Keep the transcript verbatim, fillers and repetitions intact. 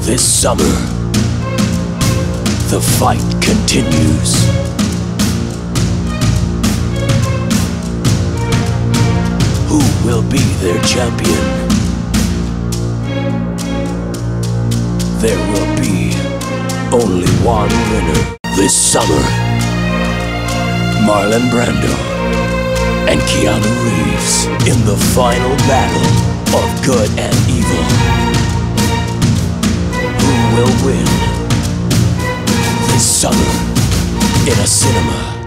This summer, the fight continues. Who will be their champion? There will be only one winner. This summer, Marlon Brando and Keanu Reeves in the final battle of good and evil. Who will win this summer in a cinema?